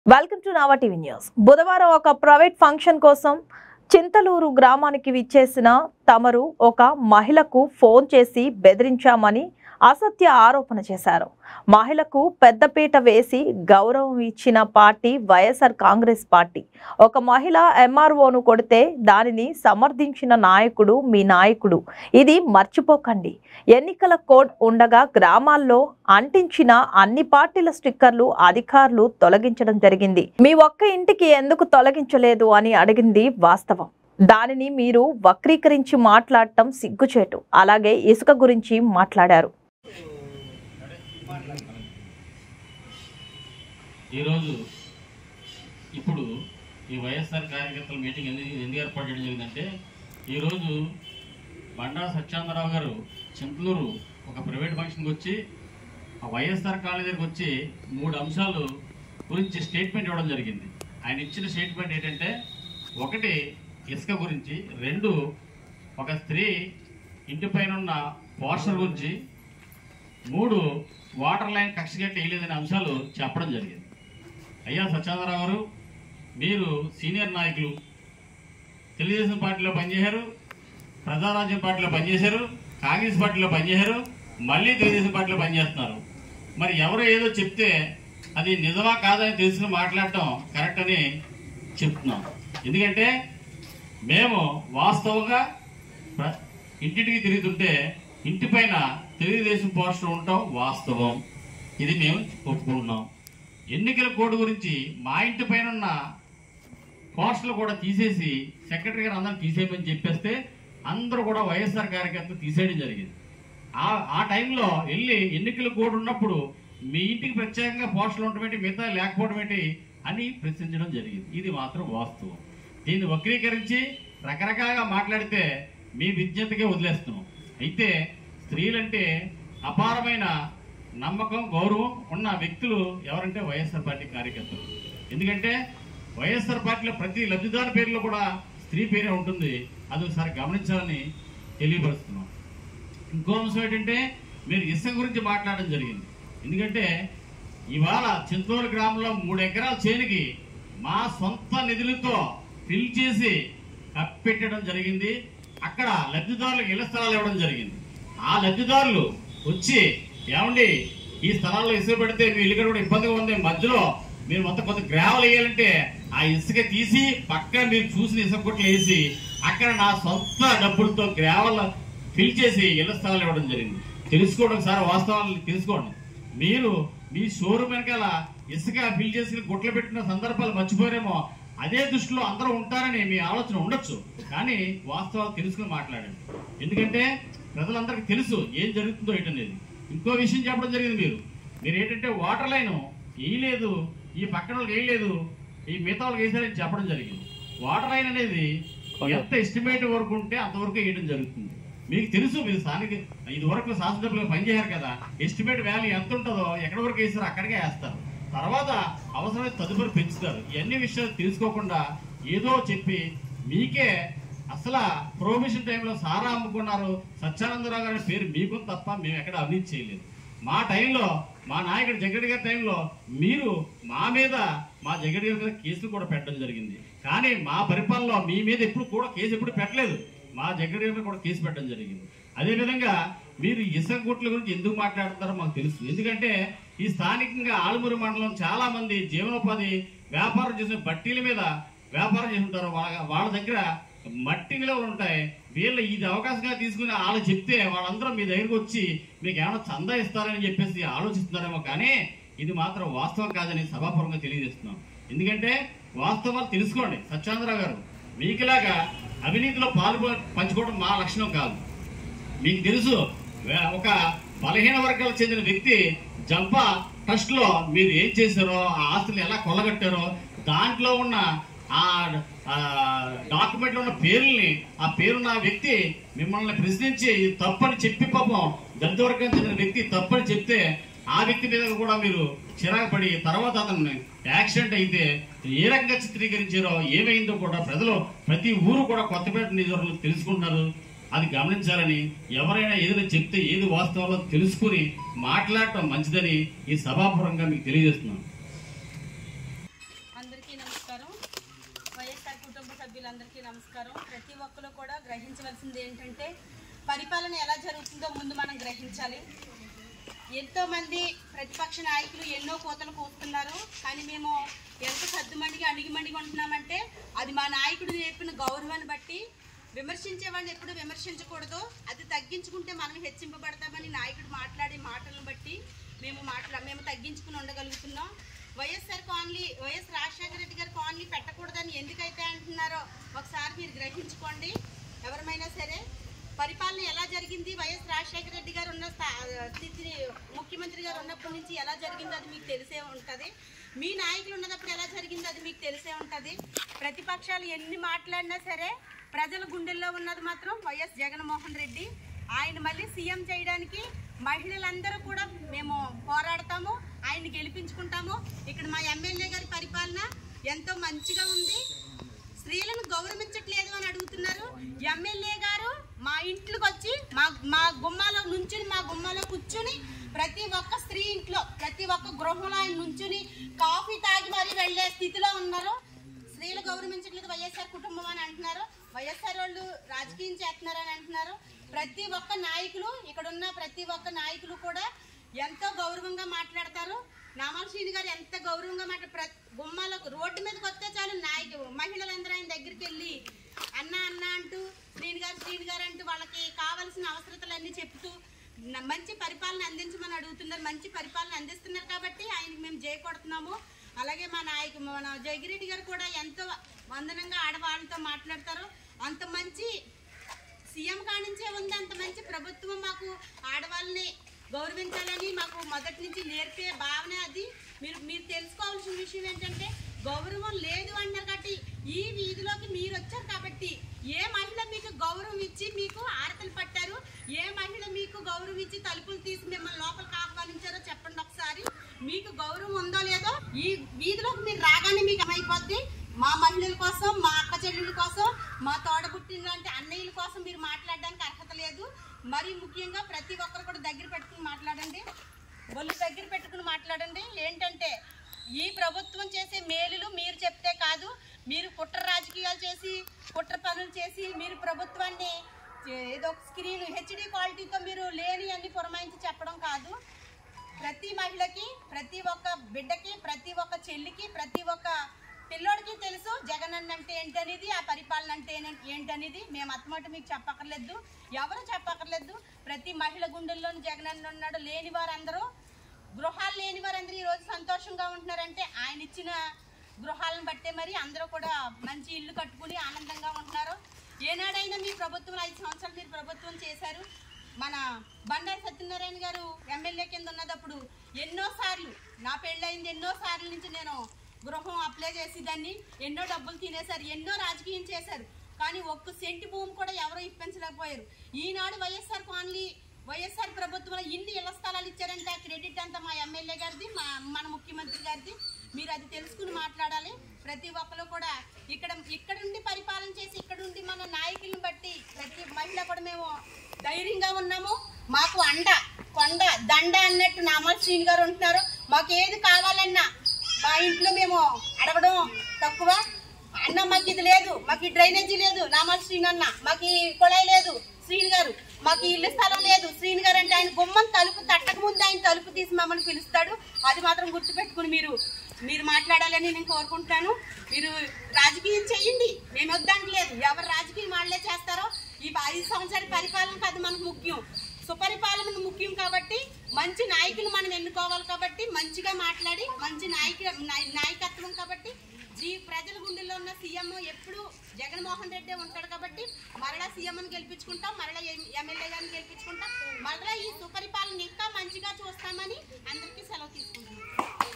Welcome to Nava TV news. బుధవారం ఒక private function కోసం చింతలూరు గ్రామానికి విచ్చేసిన తమరు ఒక మహిళకు ఫోన్ చేసి బెదిరించామని అసత్య ఆరోపణ చేశారు. మహిళకు పెద్దపీట వేసి గౌరవం ఇచ్చిన పార్టీ వైఎస్ఆర్ కాంగ్రెస్ పార్టీ. ఒక మహిళ ఎంఆర్ఓను కొడితే దానిని సమర్థించిన నాయకుడు మీ నాయకుడు. ఇది మర్చిపోకండి. ఎన్నికల కోడ్ ఉండగా గ్రామాల్లో అంటించిన అన్ని పార్టీల స్టిక్కర్లు అధికారులు తొలగించడం జరిగింది. మీ ఒక్క ఇంటికి ఎందుకు తొలగించలేదు అని అడిగింది వాస్తవం. దానిని మీరు వక్రీకరించి మాట్లాడటం సిగ్గుచేటు. అలాగే ఇసుక గురించి మాట్లాడారు. ఈరోజు ఇప్పుడు ఈ వైఎస్ఆర్ కార్యకర్తల మీటింగ్ ఎందుకు ఏర్పాటు చేయడం జరిగిందంటే, ఈరోజు బండా సత్యానందరావు గారు చింతలూరు ఒక ప్రైవేట్ ఫంక్షన్కి వచ్చి ఆ వైఎస్ఆర్ కాలనీ దగ్గరికి వచ్చి 3 అంశాలు గురించి స్టేట్మెంట్ ఇవ్వడం జరిగింది. ఆయన ఇచ్చిన స్టేట్మెంట్ ఏంటంటే, 1 ఇసుక గురించి, 2 ఒక స్త్రీ ఇంటిపైన ఉన్న పోస్టర్ గురించి, 3 వాటర్ లైన్ కక్షగట్టి వేయలేదనే అంశాలు చెప్పడం జరిగింది. అయ్యా సత్యానందరావు గారు, మీరు సీనియర్ నాయకులు, తెలుగుదేశం పార్టీలో పనిచేశారు, ప్రజారాజ్యం పార్టీలో పనిచేశారు, కాంగ్రెస్ పార్టీలో పనిచేశారు, మళ్ళీ తెలుగుదేశం పార్టీలో పనిచేస్తున్నారు. మరి ఎవరో ఏదో చెప్తే అది నిజమా కాదని తెలుసుకుని మాట్లాడటం కరెక్ట్ అని చెప్తున్నాం. ఎందుకంటే మేము వాస్తవంగా ఇంటింటికి తిరుగుతుంటే ఇంటిపైన తెలుగుదేశం పోస్టర్ ఉండటం వాస్తవం. ఇది మేము ఒప్పుకుంటున్నాం. ఎన్నికల కోడ్ గురించి మా ఇంటి పైన ఉన్న పోస్టర్లు కూడా తీసేసి సెక్రటరీ గారు అందరూ తీసేయమని చెప్పేస్తే అందరూ కూడా వైఎస్ఆర్ కార్యకర్తలు తీసేయడం జరిగింది. ఆ టైంలో వెళ్ళి ఎన్నికల కోడ్ ఉన్నప్పుడు మీ ఇంటికి ప్రత్యేకంగా పోస్టర్లు ఉండటం మిగతా లేకపోవడం ఏంటి అని ప్రశ్నించడం జరిగింది. ఇది మాత్రం వాస్తవం. దీన్ని వక్రీకరించి రకరకాలుగా మాట్లాడితే మీ విజ్ఞతకే వదిలేస్తున్నాం. అయితే స్త్రీలంటే అపారమైన నమ్మకం, గౌరవం ఉన్న వ్యక్తులు ఎవరంటే వైఎస్ఆర్ పార్టీ కార్యకర్తలు. ఎందుకంటే వైఎస్ఆర్ పార్టీలో ప్రతి లబ్ధిదారు పేరులో కూడా స్త్రీ పేరే ఉంటుంది. అది ఒకసారి గమనించాలని తెలియపరుస్తున్నాం. ఇంకో అంశం ఏంటంటే, మీరు ఇసుక గురించి మాట్లాడడం జరిగింది. ఎందుకంటే ఇవాళ చింతలూరు గ్రామంలో 3 ఎకరాల చేనుకి మా సొంత నిధులతో ఫిల్ చేసి కప్పెట్టడం జరిగింది. అక్కడ లబ్ధిదారులకు ఇళ్ల స్థలాలు ఇవ్వడం జరిగింది. ఆ లబ్ధిదారులు వచ్చి, ఏమండి ఈ స్థలాల్లో ఇసుక పెడితే మీ ఇల్లు కూడా ఇబ్బందిగా ఉంది, మధ్యలో మీరు మొత్తం కొంత గ్రావెల్ వేయాలంటే ఆ ఇసుక తీసి పక్కన మీరు చూసిన ఇసుక కొట్లు వేసి అక్కడ నా సొంత డబ్బులతో గ్రావెల్ ఫిల్ చేసి ఇళ్ల స్థలాలు ఇవ్వడం జరిగింది. తెలుసుకోండి, ఒకసారి వాస్తవాలు తెలుసుకోండి. మీరు మీ షోరూమ్ వెనకాల ఇసుక ఫిల్ చేసి గుట్లు పెట్టిన సందర్భాలు మర్చిపోయారేమో. అదే దృష్టిలో అందరూ ఉంటారని మీ ఆలోచన ఉండొచ్చు, కానీ వాస్తవాలు తెలుసుకుని మాట్లాడండి. ఎందుకంటే ప్రజలందరికీ తెలుసు ఏం జరుగుతుందో ఏంటనేది. ఇంకో విషయం చెప్పడం జరిగింది. మీరు ఏంటంటే వాటర్ లైన్ వేయలేదు, ఈ పక్కన వాళ్ళకి వేయలేదు, ఈ మిగతా వాళ్ళకి వేసారని చెప్పడం జరిగింది. వాటర్ లైన్ అనేది ఎంత ఎస్టిమేట్ వరకు ఉంటే అంతవరకు వేయడం జరుగుతుంది. మీకు తెలుసు, మీరు స్థానిక ఇదివరకు శాసనసభ్యులుగా పనిచేశారు కదా, ఎస్టిమేట్ వాల్యూ ఎంత ఉంటుందో ఎక్కడి వరకు వేస్తారో అక్కడికే వేస్తారు. తర్వాత అవసరమైతే తదుపరి పెంచుతారు. ఇవన్నీ విషయాలు తెలుసుకోకుండా ఏదో చెప్పి మీకే అసలు ప్రొహిబిషన్ టైంలో సారా అమ్ముకున్నారు సత్యానందరావు గారి పేరు మీకు తప్ప మేము ఎక్కడ అవినీతి చేయలేదు. మా టైంలో మా నాయకుడు జగన్ గారి టైంలో మీరు మా మీద, మా జగన్ గారి మీద కేసులు కూడా పెట్టడం జరిగింది. కానీ మా పరిపాలనలో మీ మీద ఎప్పుడు కూడా కేసు ఎప్పుడు పెట్టలేదు. మా జగన్ గారి మీద కూడా కేసు పెట్టడం జరిగింది. అదేవిధంగా మీరు ఇసుక గుట్ల గురించి ఎందుకు మాట్లాడుతారో మాకు తెలుసు. ఎందుకంటే ఈ స్థానికంగా ఆలమూరు మండలం చాలా మంది జీవనోపాధి వ్యాపారం చేసిన బట్టీల మీద వ్యాపారం చేస్తుంటారు. వాళ్ళ దగ్గర మట్టి నిలవలు ఉంటాయి. వీళ్ళు ఇది అవకాశంగా తీసుకుని వాళ్ళు చెప్తే వాళ్ళందరూ మీ దగ్గరకు వచ్చి మీకు ఏమైనా చందా ఇస్తారని చెప్పేసి ఆలోచిస్తున్నారేమో, కానీ ఇది మాత్రం వాస్తవం కాదని సభాపూర్వకంగా తెలియజేస్తున్నాం. ఎందుకంటే వాస్తవాలు తెలుసుకోండి. సత్యానందరావు గారు, మీకులాగా అవినీతిలో పంచుకోవడం మా లక్షణం కాదు. మీకు తెలుసు, ఒక బలహీన వర్గాలకు చెందిన వ్యక్తి జంపా ట్రస్ట్ లో మీరు ఏం చేశారో, ఆ ఆస్తులు ఎలా కొల్లగట్టారో, దాంట్లో ఉన్న ఆ డాక్యుమెంట్ లో ఉన్న పేరుల్ని, ఆ పేరున్న వ్యక్తి మిమ్మల్ని ప్రశ్నించి తప్పని చెప్పి, పాపం దళిత వర్గానికి చెందిన వ్యక్తి తప్పని చెప్తే ఆ వ్యక్తి మీద కూడా మీరు చిరాకు పడి తర్వాత అతన్ని యాక్సిడెంట్ అయితే ఏ రకంగా చిత్రీకరించారో, ఏమైందో కూడా ప్రజలు ప్రతి ఊరు కూడా కొత్తపేట నియోజకవర్గంలో తెలుసుకుంటున్నారు. అది గమనించాలని, ఎవరైనా ఏదైనా చెప్తే ఏది వాస్తవాలో తెలుసుకుని మాట్లాడటం మంచిదని ఈ సభాపూర్వకంగా మీకు తెలియజేస్తున్నాను. అందరికీ నమస్కారం. వైఎస్ఆర్ కుటుంబ సభ్యులందరికీ నమస్కారం. ప్రతి ఒక్కరు కూడా గ్రహించవలసింది ఏంటంటే పరిపాలన ఎలా జరుగుతుందో ముందు మనం గ్రహించాలి. ఎంతోమంది ప్రతిపక్ష నాయకులు ఎన్నో కోతలు కోస్తున్నారు. కానీ మేము ఎంత సర్దుమణిగి అణిగిమణిగి ఉంటున్నామంటే అది మా నాయకుడు నేర్పిన గౌరవాన్ని బట్టి. విమర్శించేవాడిని ఎప్పుడు విమర్శించకూడదు, అది తగ్గించుకుంటే మనం హెచ్చింపబడతామని నాయకుడు మాట్లాడే మాటలను బట్టి మేము తగ్గించుకుని ఉండగలుగుతున్నాం. వైఎస్ రాజశేఖర రెడ్డి గారు కాలనీ పెట్టకూడదని ఎందుకైతే అంటున్నారో ఒకసారి మీరు గ్రహించుకోండి. ఎవరమైనా సరే పరిపాలన ఎలా జరిగింది, వైఎస్ రాజశేఖర రెడ్డి గారు ఉన్న స్థితి ముఖ్యమంత్రి గారు ఉన్నప్పటి నుంచి ఎలా జరిగిందో అది మీకు తెలిసే ఉంటుంది. మీ నాయకులు ఉన్నప్పుడు ఎలా జరిగిందో అది మీకు తెలిసే ఉంటుంది. ప్రతిపక్షాలు ఎన్ని మాట్లాడినా సరే ప్రజల గుండెల్లో ఉన్నది మాత్రం వైఎస్ జగన్మోహన్ రెడ్డి. ఆయన మళ్ళీ సీఎం చేయడానికి మహిళలందరూ కూడా మేము పోరాడతాము, ఆయన్ని గెలిపించుకుంటాము. ఇక్కడ మా ఎమ్మెల్యే గారి పరిపాలన ఎంతో మంచిగా ఉంది. స్త్రీలను గౌరవించట్లేదు అని అడుగుతున్నారు. ఎమ్మెల్యే గారు మా ఇంట్లోకి వచ్చి మా గుమ్మాలో నుంచుని మా గుమ్మాలో కూర్చుని ప్రతి ఒక్క స్త్రీ ఇంట్లో ప్రతి ఒక్క గృహంలో ఆయన నుంచుని కాఫీ తాగి మరీ వెళ్ళే స్థితిలో ఉన్నారు. స్త్రీలు గౌరవించట్లేదు వైఎస్ఆర్ కుటుంబం అని అంటున్నారు. వైఎస్ఆర్ వాళ్ళు రాజకీయం చేస్తున్నారని అంటున్నారు. ప్రతి ఒక్క నాయకులు ఇక్కడున్న ప్రతి ఒక్క నాయకులు కూడా ఎంతో గౌరవంగా మాట్లాడతారు. నామాల శ్రీని గారు ఎంత గౌరవంగా గుమ్మాలో రోడ్డు మీదకి వస్తే చాలు మహిళలందరూ ఆయన దగ్గరికి వెళ్ళి అన్న అన్న అంటూ శ్రీని గారు అంటూ వాళ్ళకి కావాల్సిన అవసరతలన్నీ చెప్తూ మంచి పరిపాలన అందించమని అడుగుతున్నారు. మంచి పరిపాలన అందిస్తున్నారు కాబట్టి ఆయనకి మేము జై కొడుతున్నాము. అలాగే మన జగిరెడ్డి గారు కూడా ఎంతో వందనంగా ఆడవాళ్ళతో మాట్లాడతారు. అంత మంచి సీఎం కానించే ఉంది, అంత మంచి ప్రభుత్వం మాకు ఆడవాళ్ళని గౌరవించాలని మాకు మొదటి నుంచి నేర్పే భావన అది. మీరు తెలుసుకోవాల్సిన విషయం ఏంటంటే గౌరవం లేదు అన్నారు కాబట్టి ఈ వీధిలోకి మీరు వచ్చారు కాబట్టి ఏ మహిళ మీకు గౌరవం ఇచ్చి మీకు ఆరతలు పట్టారు, ఏ మహిళ మీకు గౌరవం ఇచ్చి తలుపులు తీసి మిమ్మల్ని లోపలికి ఆహ్వానించారో చెప్పండి ఒకసారి. మీకు గౌరవం ఉందో లేదో ఈ వీధిలోకి మీరు రాగానే మీకు ఏమైపోద్ది. మా మహిళల కోసం, మా అక్క చెల్లెళ్ళ కోసం, మా తోడబుట్టిన లాంటి అన్నయ్యల కోసం మీరు మాట్లాడడానికి అర్హత లేదు. మరి ముఖ్యంగా ప్రతి ఒక్కరు కూడా దగ్గర పెట్టుకుని మాట్లాడండి, ఒళ్ళు దగ్గర పెట్టుకుని మాట్లాడండి. ఏంటంటే ఈ ప్రభుత్వం చేసే మేలులు మీరు చెప్తే కాదు, మీరు కుట్ర రాజకీయాలు చేసి కుట్ర పనులు చేసి మీరు ప్రభుత్వాన్ని ఏదో స్క్రీన్ హెచ్డి క్వాలిటీతో మీరు లేని అన్ని పురమాయించి చెప్పడం కాదు. ప్రతి మహిళకి, ప్రతి ఒక్క బిడ్డకి, ప్రతి ఒక్క చెల్లికి, ప్రతి ఒక్క పిల్లోడికి తెలుసు జగన్ అన్న అంటే ఏంటనేది, ఆ పరిపాలన అంటే ఏంటనేది. మేము అత్తమాట మీకు చెప్పక్కర్లేదు, ఎవరు చెప్పక్కర్లేదు. ప్రతి మహిళ గుండెల్లోని జగన్ అన్న ఉన్నాడు. లేని వారందరూ, గృహాలు లేని వారందరూ ఈరోజు సంతోషంగా ఉంటున్నారంటే ఆయన ఇచ్చిన గృహాలను బట్టే. మరి అందరూ కూడా మంచి ఇల్లు కట్టుకుని ఆనందంగా ఉంటున్నారు. ఏనాడైనా మీ ప్రభుత్వం 5 సంవత్సరాలు మీరు ప్రభుత్వం చేశారు. మన బండారు సత్యనారాయణ గారు ఎమ్మెల్యే కింద ఉన్నదప్పుడు ఎన్నోసార్లు నా పెళ్ళయింది, ఎన్నోసార్లు నుంచి నేను గృహం అప్లై చేసేదాన్ని. ఎన్నో డబ్బులు తినేశారు, ఎన్నో రాజకీయం చేశారు. కానీ ఒక్క సెంటి భూమి కూడా ఎవరో ఇప్పించలేకపోయారు. ఈనాడు వైఎస్ఆర్ ప్రభుత్వంలో ఇన్ని ఇళ్ల స్థలాలు ఇచ్చారంటే ఆ క్రెడిట్ అంతా మా ఎమ్మెల్యే గారిది, మన ముఖ్యమంత్రి గారిది. మీరు అది తెలుసుకుని మాట్లాడాలి. ప్రతి ఒక్కరు కూడా ఇక్కడుండి పరిపాలన చేసి ఇక్కడుండి మన నాయకులను బట్టి ప్రతి మహిళ కూడా మేము ధైర్యంగా ఉన్నాము. మాకు కొండ దండ అన్నట్టు నామాల శ్రీని గారు ఉంటున్నారు. మాకు ఏది కావాలన్నా మా ఇంట్లో మేము అడగడం తక్కువ. అన్న మాకు ఇది లేదు, మాకు ఈ డ్రైనేజీ లేదు నామాల శ్రీని అన్న, మాకు ఈ కుళాయి లేదు శ్రీని గారు, మాకు ఇల్లు స్థలం లేదు శ్రీని గారు అంటే ఆయన గుమ్మం తలుపు తట్టక ముందు ఆయన తలుపు తీసి మమ్మల్ని పిలుస్తాడు. అది మాత్రం గుర్తుపెట్టుకుని మీరు మాట్లాడాలని నేను కోరుకుంటున్నాను. మీరు రాజకీయం చెయ్యండి, మేము వద్దంటలేదు. ఎవరు రాజకీయం వాళ్ళే చేస్తారో ఈ 5 సంవత్సరాల పరిపాలనకు అది మనకు ముఖ్యం. సుపరిపాలన ముఖ్యం కాబట్టి మంచి నాయకులు మనం ఎన్నుకోవాలి. కాబట్టి మంచిగా మాట్లాడి మంచి నాయకత్వం కాబట్టి ప్రజల గుండెల్లో ఉన్న సీఎం ఎప్పుడు జగన్మోహన్ రెడ్డి ఉంటాడు. కాబట్టి మరలా సీఎంని గెలిపించుకుంటాం, మరలా ఎమ్మెల్యే గారిని గెలిపించుకుంటాం, మరలా ఈ సుపరిపాలన ఇంకా మంచిగా చూస్తామని అందరికీ సెలవు తీసుకుంటున్నాం.